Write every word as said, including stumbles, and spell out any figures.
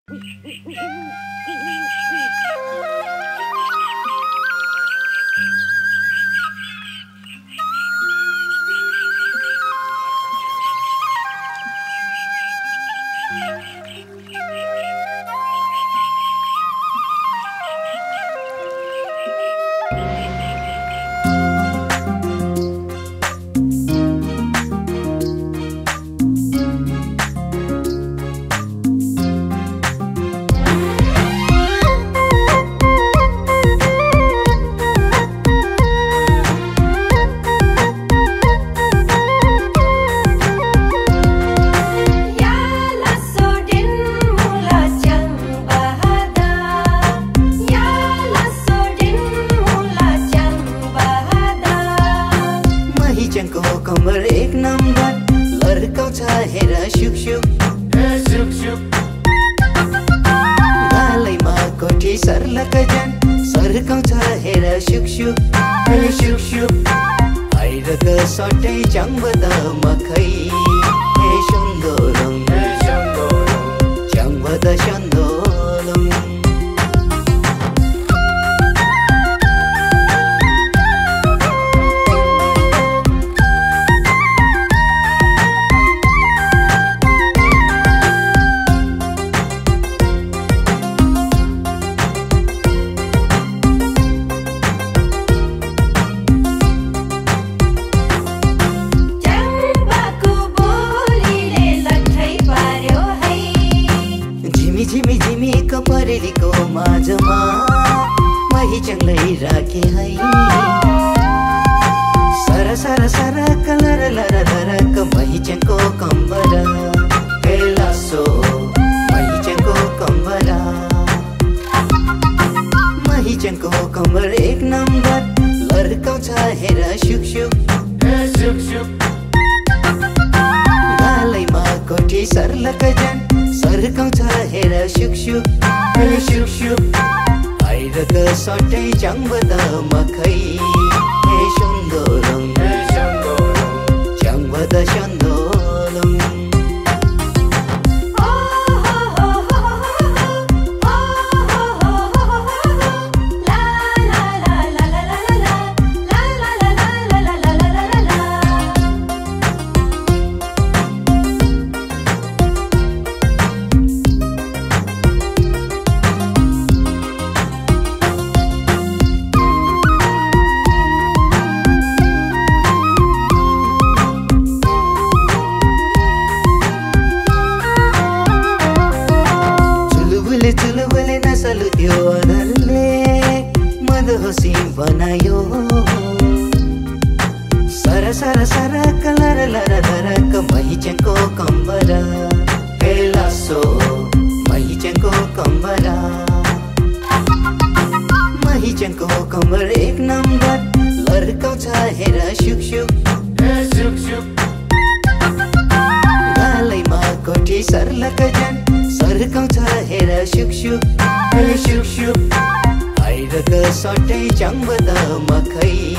कमर एक नंबर लर्काउँछ हेर सुकसुक गालैमा कोठी सर्लक जन सर्काउँछ हेर सुकसुक सुकसुक आइरक सटै चङ्बद मखै हे सुन्दोरङ चङ्बद सुन्दोरङ झिमी झिमी कपरेलीको माझमा महिचङलाई राखे है सर सर सर कलर लर लरक महिचङको कम्बरा हेलासो महिचङको कम्बरा महिचङको कम्बर एक नम्बर लर्काउँछ हेर सुकसुक गालैमा कोठी सर्लक जन सर्काउँछ हेर सुकसुक सुकसुक आइरक सटै चङ्बद मखै हे सुन्दोरङ चङ्बद सुन्दोरङ चुलबुले नसलु त्यो अदरले मदहोसी बनायो सर सर सर कलर लर लरक महिचङको कम्बरा हेलासो महिचङको कम्बरा महिचङको कम्बर एक नम्बर लर्काउँछ हेर सुकसुक गालैमा कोठी सर्लक जन सर्काउँछ हेर सुकसुक सुकसुक आइरक सटै चङ्बद मखै